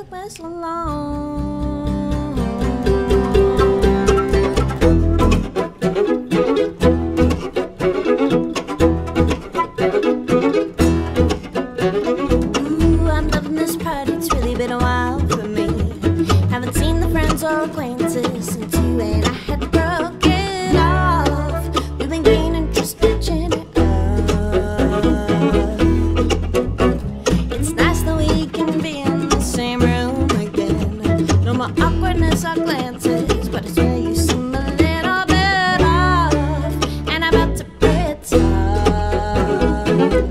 whistle along. Ooh, I'm loving this party, it's really been a while for me. Haven't seen the friends or acquaintances since you and I had broke it off. We've been gaining just pitching it up. It's nice that we can be in the same room again. No more awkwardness or glances, but it's where you seem a little bit off, and I'm about to quit tough.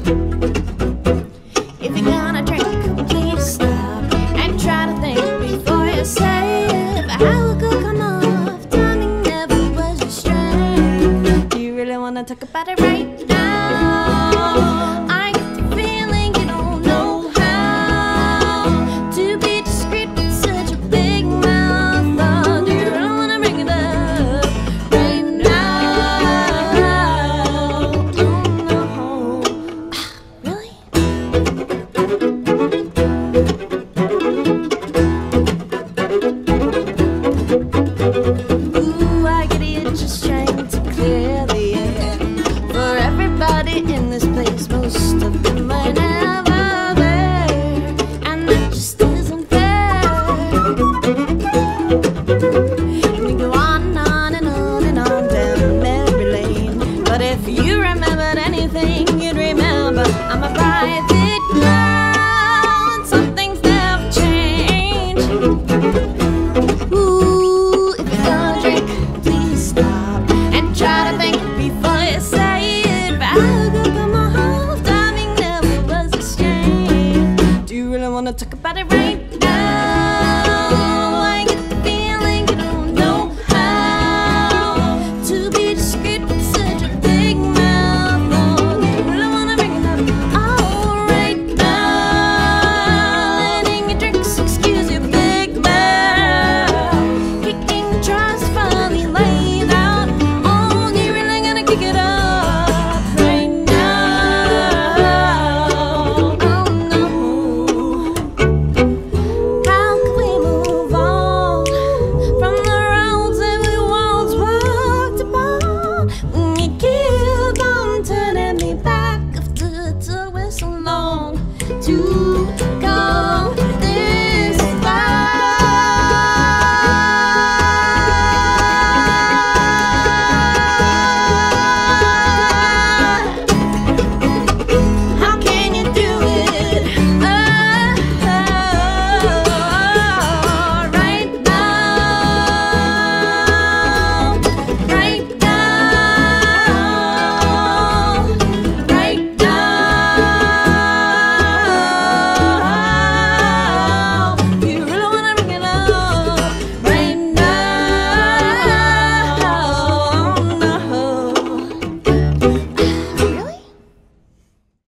If you're gonna drink, please stop and try to think before you say it. How it could come off, timing never was your strength. Do you really wanna talk about it right